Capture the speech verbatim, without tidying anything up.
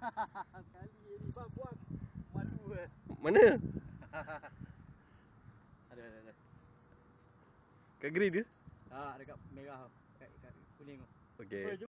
Kali ni bang buang. Malu eh. Mana? Ada ada ada. Kat green dia? Ah, dekat merah, kat, kat kuning tu. Okey.